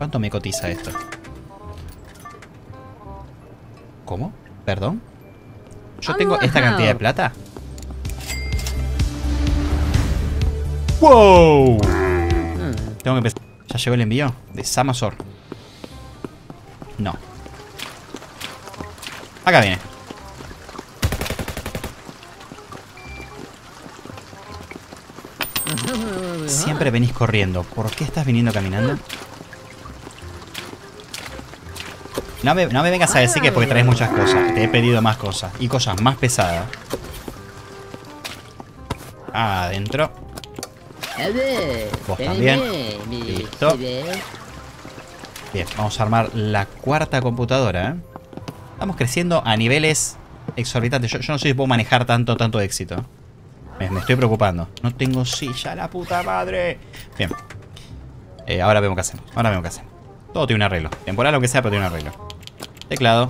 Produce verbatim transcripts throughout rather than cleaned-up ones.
¿Cuánto me cotiza esto? ¿Cómo? ¿Perdón? ¿Yo tengo esta cantidad de plata? ¡Wow! Tengo que empezar. ¿Ya llegó el envío? De Samazor. No. Acá viene. Siempre venís corriendo. ¿Por qué estás viniendo caminando? No me, no me vengas a decir que es porque traes muchas cosas. Te he pedido más cosas. Y cosas más pesadas. Adentro. Vos también. Listo. Bien, vamos a armar la cuarta computadora, ¿eh? Estamos creciendo a niveles exorbitantes. Yo, yo no sé si puedo manejar tanto, tanto éxito. Me, me estoy preocupando. No tengo silla, la puta madre. Bien. Eh, ahora vemos qué hacemos. Ahora vemos qué hacemos. Todo tiene un arreglo. Temporal, aunque sea, pero tiene un arreglo. Teclado.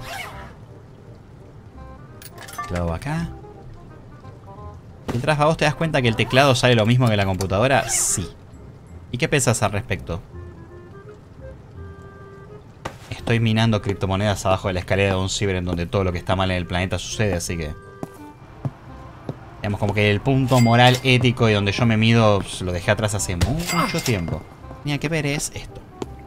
Teclado acá. Mientras a vos te das cuenta que el teclado sale lo mismo que la computadora, sí. ¿Y qué pensás al respecto? Estoy minando criptomonedas abajo de la escalera de un ciber en donde todo lo que está mal en el planeta sucede, así que... Digamos como que el punto moral ético y donde yo me mido pues, lo dejé atrás hace mucho tiempo. Mira, que ver es esto.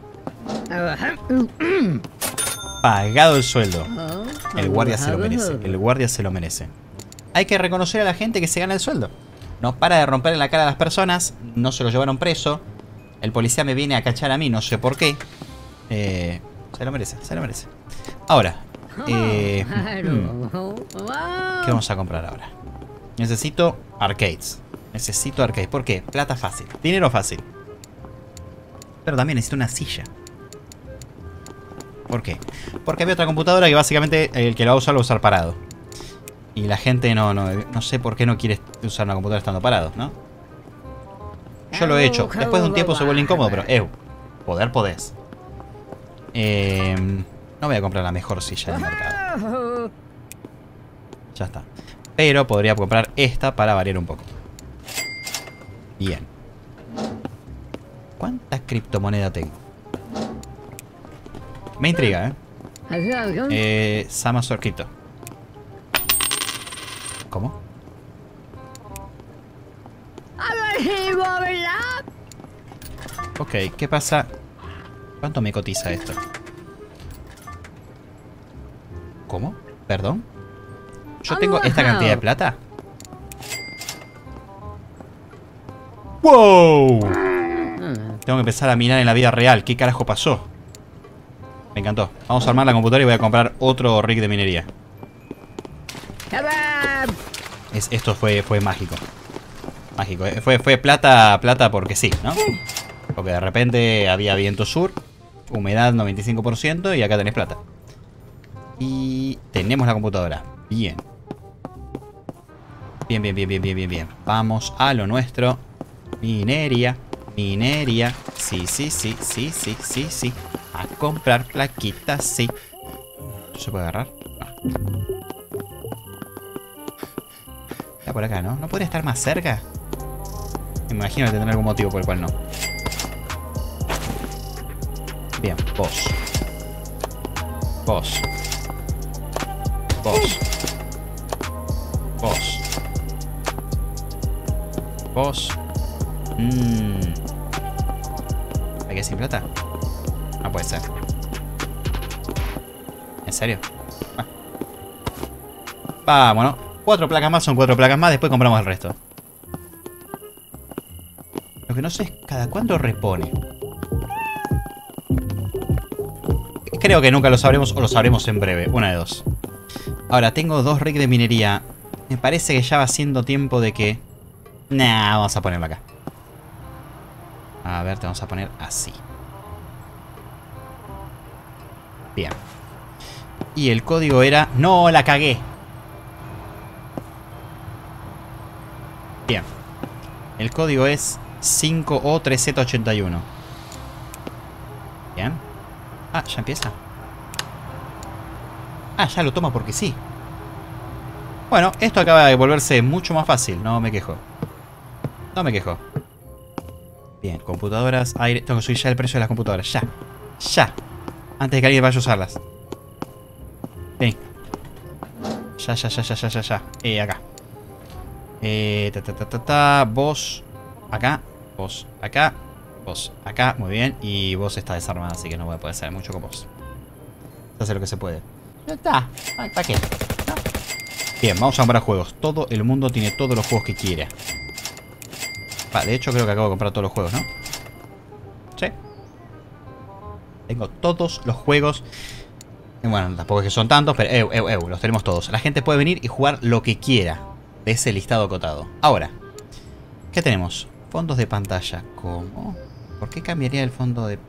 Pagado el sueldo. El guardia se lo merece. El guardia se lo merece. Hay que reconocer a la gente que se gana el sueldo. No para de romper en la cara a las personas. No se lo llevaron preso. El policía me viene a cachar a mí, no sé por qué. Eh, se lo merece, se lo merece. Ahora. Eh, hmm, ¿qué vamos a comprar ahora? Necesito arcades. Necesito arcades. ¿Por qué? Plata fácil. Dinero fácil. Pero también necesito una silla. ¿Por qué? Porque había otra computadora que básicamente el que la va a usar lo va a usar parado. Y la gente no, no, no sé por qué no quiere usar una computadora estando parado, ¿no? Yo lo he hecho. Después de un tiempo se vuelve incómodo, pero eh, poder podés. Eh, no voy a comprar la mejor silla del mercado. Ya está. Pero podría comprar esta para variar un poco. Bien. ¿Cuánta criptomoneda tengo? Me intriga, ¿eh? Eh, Samazor Crypto. ¿Cómo? Ok, ¿qué pasa? ¿Cuánto me cotiza esto? ¿Cómo? ¿Perdón? ¿Yo tengo esta cantidad de plata? ¡Wow! Tengo que empezar a minar en la vida real. ¿Qué carajo pasó? Me encantó. Vamos a armar la computadora y voy a comprar otro rig de minería. Es, esto fue, fue mágico. Mágico. Fue, fue plata, plata porque sí, ¿no? Porque de repente había viento sur, humedad noventa y cinco por ciento y acá tenés plata. Y tenemos la computadora. Bien. Bien, bien, bien, bien, bien, bien, bien. Vamos a lo nuestro. Minería. Minería. Sí, sí, sí, sí, sí, sí, sí. A comprar plaquitas, sí. ¿Se puede agarrar? No. Está por acá, ¿no? ¿No podría estar más cerca? Me imagino que tendrá algún motivo por el cual no. Bien, vos. Vos. Vos. Vos. Vos. Mmm. ¿Hay que sin plata? No puede ser. ¿En serio? Ah. Vámonos. Cuatro placas más son cuatro placas más. Después compramos el resto. Lo que no sé es cada cuánto repone. Creo que nunca lo sabremos o lo sabremos en breve. Una de dos. Ahora, tengo dos rigs de minería. Me parece que ya va siendo tiempo de que... Nah, vamos a ponerlo acá. A ver, te vamos a poner así. Bien. Y el código era... ¡No, la cagué! Bien. El código es cinco O tres Z ochenta y uno. Bien. Ah, ya empieza. Ah, ya lo toma porque sí. Bueno, esto acaba de volverse mucho más fácil. No me quejo. No me quejo. Bien, computadoras, aire. Tengo que subir ya el precio de las computadoras. Ya. Ya. Antes de que alguien vaya a usarlas. Ven. Ya, ya, ya, ya, ya, ya, ya. Eh, acá. Eh, ta, ta, ta, ta, ta. Vos. Acá. Vos. Acá. Vos. Acá. Muy bien. Y vos está desarmada, así que no voy a poder hacer mucho con vos. Se hace lo que se puede. Ya está. ¿Para qué? ¿No? Bien, vamos a comprar juegos. Todo el mundo tiene todos los juegos que quiera. Va, de hecho creo que acabo de comprar todos los juegos, ¿no? Sí. Tengo todos los juegos. Bueno, tampoco es que son tantos, pero eu, eu, eu, los tenemos todos. La gente puede venir y jugar lo que quiera de ese listado acotado. Ahora, ¿qué tenemos? Fondos de pantalla. ¿Cómo? ¿Por qué cambiaría el fondo de...?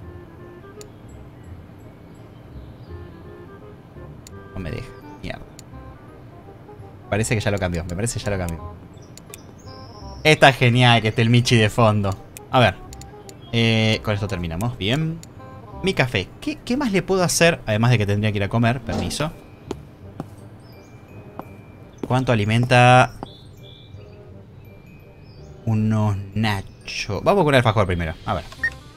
No me deja. Mierda. Parece que ya lo cambió. Me parece que ya lo cambió. Está genial que esté el Michi de fondo. A ver. Eh, con esto terminamos. Bien. Mi café. ¿Qué, ¿Qué más le puedo hacer? Además de que tendría que ir a comer. Permiso. ¿Cuánto alimenta? Unos nachos. Vamos con el alfajor primero. A ver.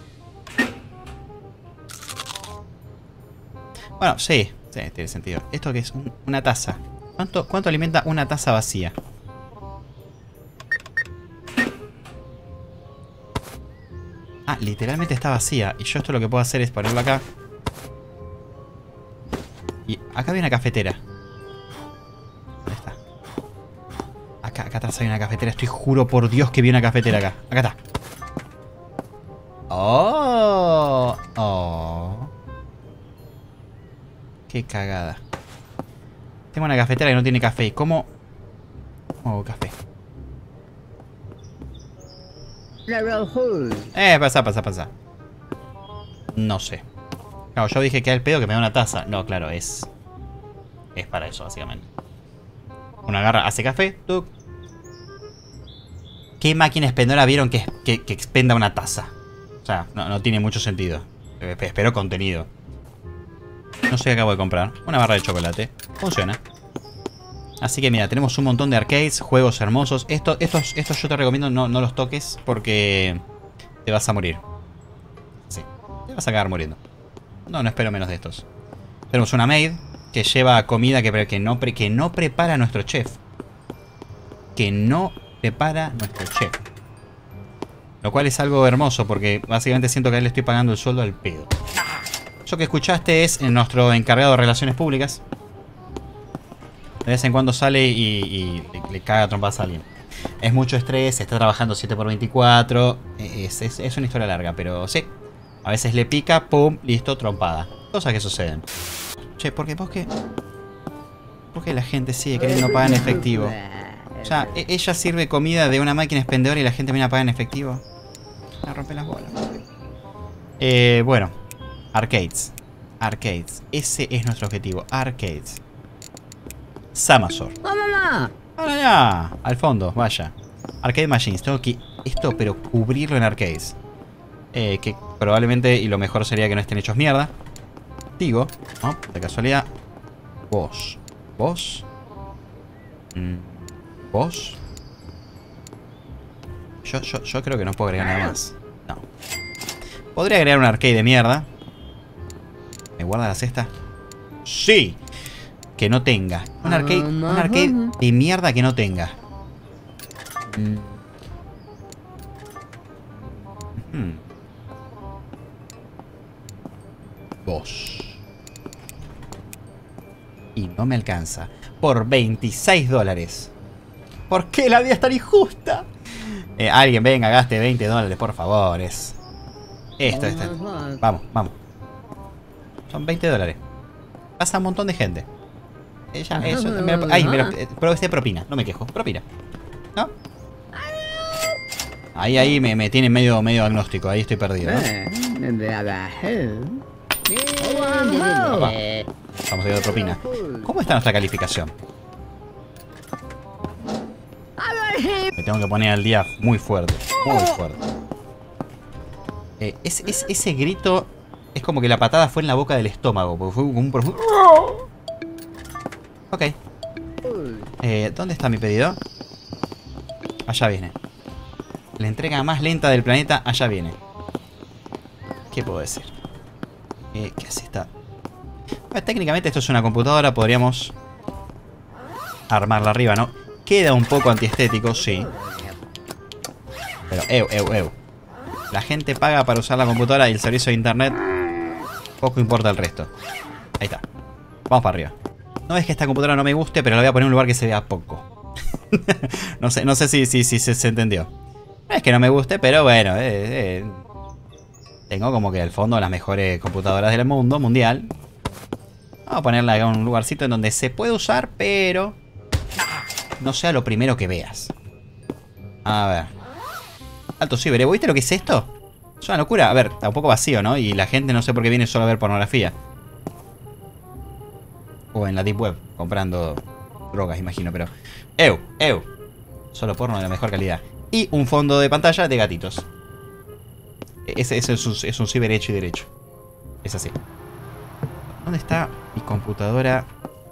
Bueno, sí. Sí, tiene sentido. ¿Esto qué es? Un, una taza. ¿Cuánto, ¿Cuánto alimenta una taza vacía? Ah, literalmente está vacía. Y yo esto lo que puedo hacer es ponerlo acá. Y acá hay una cafetera. ¿Dónde está? Acá, acá atrás hay una cafetera. Estoy juro por Dios que vi una cafetera acá. Acá está. Oh. Oh. Qué cagada. Tengo una cafetera que no tiene café. ¿Y cómo? Oh, café. Eh, pasa, pasa, pasa. No sé. Claro, yo dije que era el pedo que me da una taza. No, claro, es... Es para eso, básicamente. Una agarra, hace café. Tuc. ¿Qué máquina expendedora vieron que, que, que expenda una taza? O sea, no, no tiene mucho sentido. Espero contenido. No sé qué acabo de comprar. Una barra de chocolate. Funciona. Así que mira, tenemos un montón de arcades, juegos hermosos. Esto, estos, estos yo te recomiendo no, no los toques porque te vas a morir. Sí, te vas a acabar muriendo. No, no espero menos de estos. Tenemos una maid que lleva comida que, que, no, que no prepara nuestro chef. Que no prepara nuestro chef. Lo cual es algo hermoso porque básicamente siento que a él le estoy pagando el sueldo al pedo. Eso que escuchaste es nuestro encargado de relaciones públicas. De vez en cuando sale y, y le, le caga trompadas a alguien. Es mucho estrés, está trabajando siete por veinticuatro. Es, es, es una historia larga, pero sí. A veces le pica, pum, listo, trompada. Cosas que suceden. Che, ¿por qué? ¿Por qué? ¿Por qué la gente sigue queriendo pagar en efectivo? O sea, ella sirve comida de una máquina expendedora y la gente viene a pagar en efectivo. Me rompe las bolas. Eh, bueno. Arcades. Arcades. Ese es nuestro objetivo. Arcades. Samazor. Ahora ya. Al fondo, vaya. Arcade Machines. Tengo que... Esto, pero cubrirlo en arcades. Eh, que probablemente, y lo mejor sería que no estén hechos mierda. Digo, ¿no? De casualidad. Vos. Vos. Mm. Vos. Yo, yo, yo creo que no puedo agregar nada más. No. Podría agregar un arcade de mierda. ¿Me guarda la cesta? ¡Sí! Que no tenga. Un arcade, un arcade de mierda que no tenga. Mm. Hmm. Vos. Y no me alcanza. Por veintiséis dólares. ¿Por qué la vida es tan injusta? Eh, alguien venga, gaste veinte dólares, por favor. Es... Esto, esto. Vamos, vamos. Son veinte dólares. Pasa un montón de gente. Ella, eso, me lo, ay, me lo, pero este propina, no me quejo. Propina. ¿No? Ahí, ahí me, me tiene medio, medio agnóstico. Ahí estoy perdido, ¿no? Opa. Estamos de propina. ¿Cómo está nuestra calificación? Me tengo que poner al día muy fuerte. Muy fuerte. Eh, es, es, ese grito es como que la patada fue en la boca del estómago. Porque fue como un profundo... Ok. Eh, ¿Dónde está mi pedido? Allá viene. La entrega más lenta del planeta, allá viene. ¿Qué puedo decir? Eh, ¿Qué hace esta? Bueno, técnicamente esto es una computadora. Podríamos armarla arriba, ¿no? Queda un poco antiestético, sí. Pero, eu, eu, eu. La gente paga para usar la computadora y el servicio de internet. Poco importa el resto. Ahí está. Vamos para arriba. No es que esta computadora no me guste, pero la voy a poner en un lugar que se vea poco. no sé, no sé si, si, si se, se entendió. No es que no me guste, pero bueno. Eh, eh. Tengo como que al fondo las mejores computadoras del mundo, mundial. Vamos a ponerla en un lugarcito en donde se puede usar, pero no sea lo primero que veas. A ver. Alto ciber, ¿viste lo que es esto? Es una locura. A ver, está un poco vacío, ¿no? Y la gente no sé por qué viene solo a ver pornografía. O en la Deep Web, comprando drogas, imagino, pero... ¡Eu! ¡Eu! Solo porno de la mejor calidad. Y un fondo de pantalla de gatitos. Ese, ese es, un, es un ciber hecho y derecho. Es así. ¿Dónde está mi computadora?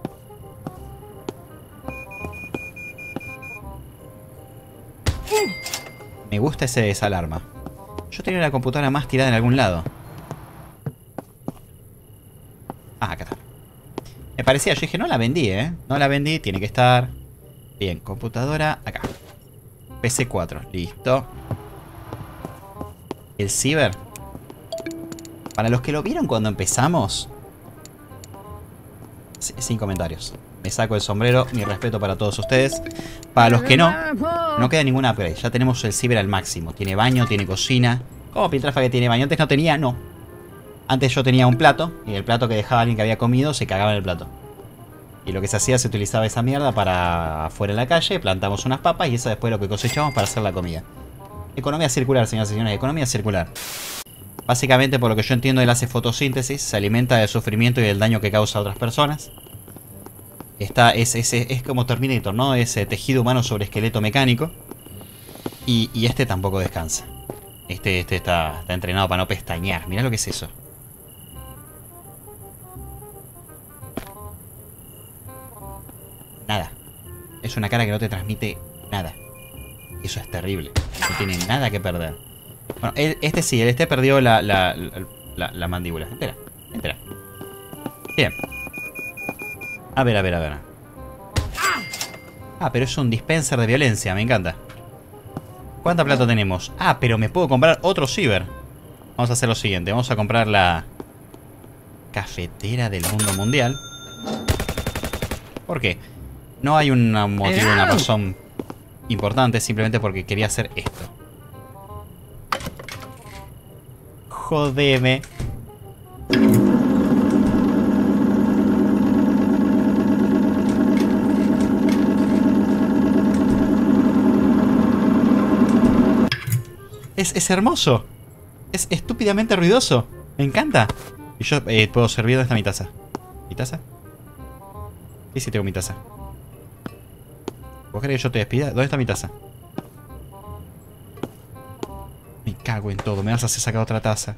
Me gusta ese, esa alarma. Yo tenía la computadora más tirada en algún lado. Ah, acá está. Me parecía, yo dije, no la vendí, ¿eh? No la vendí, tiene que estar. Bien, computadora, acá. P C cuatro, listo. El ciber. Para los que lo vieron cuando empezamos. Sin comentarios. Me saco el sombrero, mi respeto para todos ustedes. Para los que no, no queda ninguna upgrade. Ya tenemos el ciber al máximo. Tiene baño, tiene cocina. ¿Cómo Piltrafa que tiene baño? Antes no tenía, no. Antes yo tenía un plato. Y el plato que dejaba alguien que había comido se cagaba en el plato. Y lo que se hacía, se utilizaba esa mierda para afuera en la calle. Plantamos unas papas y eso después lo que cosechamos para hacer la comida. Economía circular, señoras y señores. Economía circular. Básicamente, por lo que yo entiendo, él hace fotosíntesis. Se alimenta del sufrimiento y del daño que causa a otras personas. Está, es, es, es como Terminator, ¿no? Ese tejido humano sobre esqueleto mecánico. Y, y este tampoco descansa. Este, este está, está entrenado para no pestañear. Mirá lo que es eso. Nada. Es una cara que no te transmite nada. Eso es terrible. No tiene nada que perder. Bueno, el, este sí, el este perdió la, la, la, la, la mandíbula. Entera, entera. Bien. A ver, a ver, a ver. Ah, pero es un dispenser de violencia, me encanta. ¿Cuánta plata tenemos? Ah, pero me puedo comprar otro ciber. Vamos a hacer lo siguiente, vamos a comprar la cafetera del mundo mundial. ¿Por qué? No hay un motivo, una razón importante, simplemente porque quería hacer esto. Jodeme. Es, es hermoso. Es estúpidamente ruidoso. Me encanta. Y yo eh, puedo servir. ¿Dónde está mi taza? ¿Mi taza? Sí, sí tengo mi taza. ¿Vos querés que yo te despida? ¿Dónde está mi taza? Me cago en todo. Me vas a hacer sacar otra taza.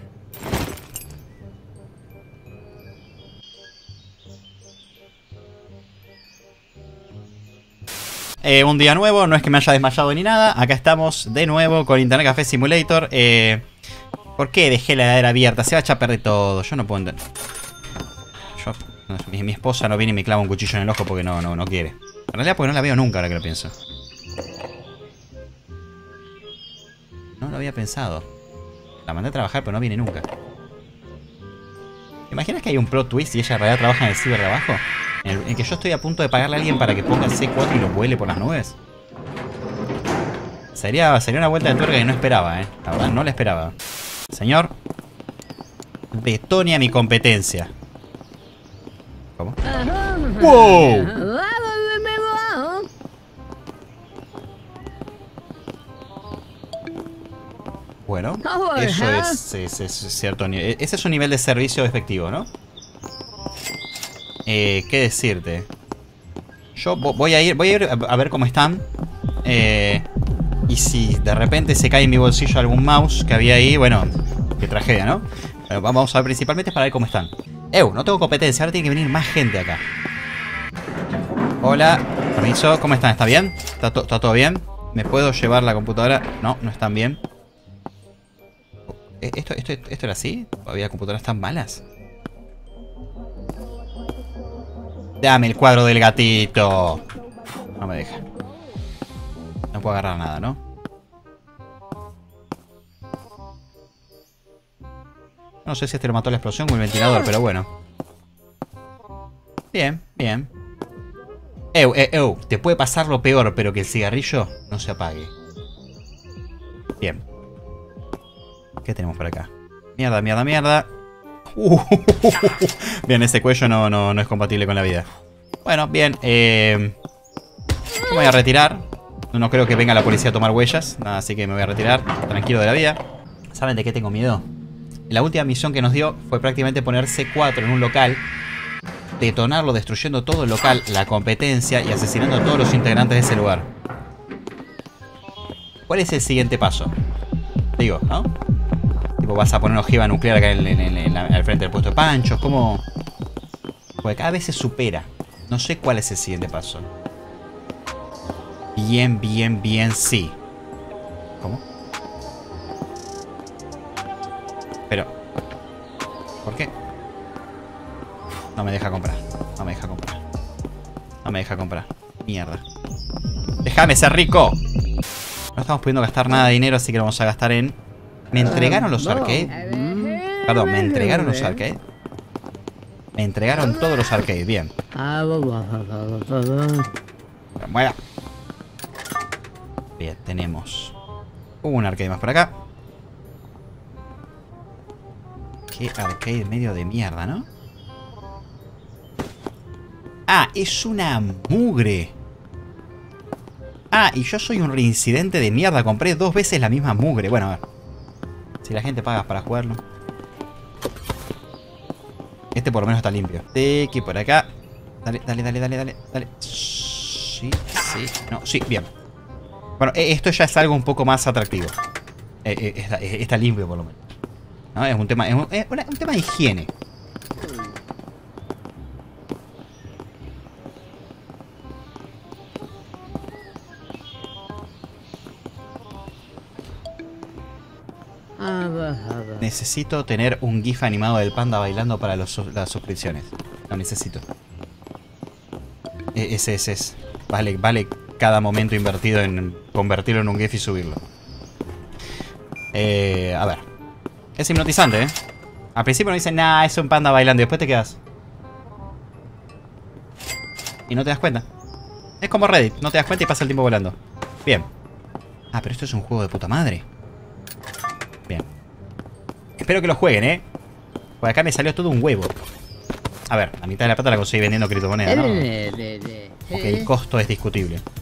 Eh, un día nuevo, no es que me haya desmayado ni nada. Acá estamos de nuevo con Internet Café Simulator. eh, ¿Por qué dejé la heladera abierta? Se va a echar a perder todo. Yo no puedo entender. Yo, no, mi, mi esposa no viene y me clava un cuchillo en el ojo porque no, no, no quiere. En realidad porque no la veo nunca, ahora que lo pienso. No lo había pensado. La mandé a trabajar pero no viene nunca. ¿Te imaginas que hay un plot twist y ella en realidad trabaja en el ciber de abajo? En, el, en que yo estoy a punto de pagarle a alguien para que ponga el C cuatro y lo vuele por las nubes. Sería, sería una vuelta de tuerca que no esperaba, eh. La verdad no la esperaba. Señor, detone a mi competencia. ¿Cómo? ¡Wow! Bueno, eso es, es, es cierto nivel. Ese es un nivel de servicio efectivo, ¿no? Eh, ¿qué decirte? Yo voy a ir, voy a ir a ver cómo están. Eh, y si de repente se cae en mi bolsillo algún mouse que había ahí, bueno, qué tragedia, ¿no? Pero vamos a ver principalmente para ver cómo están. ¡Ew! No tengo competencia, ahora tiene que venir más gente acá. Hola, permiso, ¿cómo están? ¿Está bien? ¿Está, ¿Está todo bien? ¿Me puedo llevar la computadora? No, no están bien. ¿Esto, esto, ¿Esto era así? ¿Había computadoras tan malas? Dame el cuadro del gatito. No me deja. No puedo agarrar nada, ¿no? No sé si este lo mató la explosión o el ventilador, pero bueno. Bien, bien. Ew, ew, ew. Te puede pasar lo peor, pero que el cigarrillo no se apague. Bien. ¿Qué tenemos por acá? Mierda, mierda, mierda. Uh, bien, ese cuello no, no, no es compatible con la vida. Bueno, bien. Eh, me voy a retirar. No creo que venga la policía a tomar huellas. Así que me voy a retirar. Tranquilo de la vida. ¿Saben de qué tengo miedo? La última misión que nos dio fue prácticamente poner C cuatro en un local, detonarlo destruyendo todo el local, la competencia y asesinando a todos los integrantes de ese lugar. ¿Cuál es el siguiente paso? Digo, ¿no? Tipo, vas a poner una ojiva nuclear acá en, en, en, en la, al frente del puesto de panchos. ¿Cómo? Porque cada vez se supera. No sé cuál es el siguiente paso. Bien, bien, bien, sí. ¿Cómo? Pero... ¿por qué? No me deja comprar. No me deja comprar. No me deja comprar. Mierda. ¡Déjame ser rico! No estamos pudiendo gastar nada de dinero, así que lo vamos a gastar en... ¿Me entregaron los arcades? Perdón, ¿me entregaron los arcades? Me entregaron todos los arcades, bien. Bueno. Bien, tenemos un arcade más por acá. Qué arcade medio de mierda, ¿no? Ah, es una mugre. Ah, y yo soy un reincidente de mierda. Compré dos veces la misma mugre. Bueno, a ver. Si la gente paga para jugarlo. Este por lo menos está limpio. De aquí por acá. Dale, dale, dale, dale, dale, dale. Sí, sí. No, sí, bien. Bueno, esto ya es algo un poco más atractivo. Eh, eh, está, eh, está limpio por lo menos. ¿No? Es un tema, es un, es un tema de higiene. Necesito tener un GIF animado del panda bailando para los, las suscripciones. Lo necesito. E ese, ese es. Vale, vale cada momento invertido en convertirlo en un GIF y subirlo. Eh, a ver. Es hipnotizante, ¿eh? Al principio no dicen, nah, es un panda bailando. Y después te quedas. Y no te das cuenta. Es como Reddit. No te das cuenta y pasa el tiempo volando. Bien. Ah, pero esto es un juego de puta madre. Bien. Espero que lo jueguen, ¿eh? Por acá me salió todo un huevo. A ver, la mitad de la plata la conseguí vendiendo criptomonedas, ¿no? Porque el costo es discutible.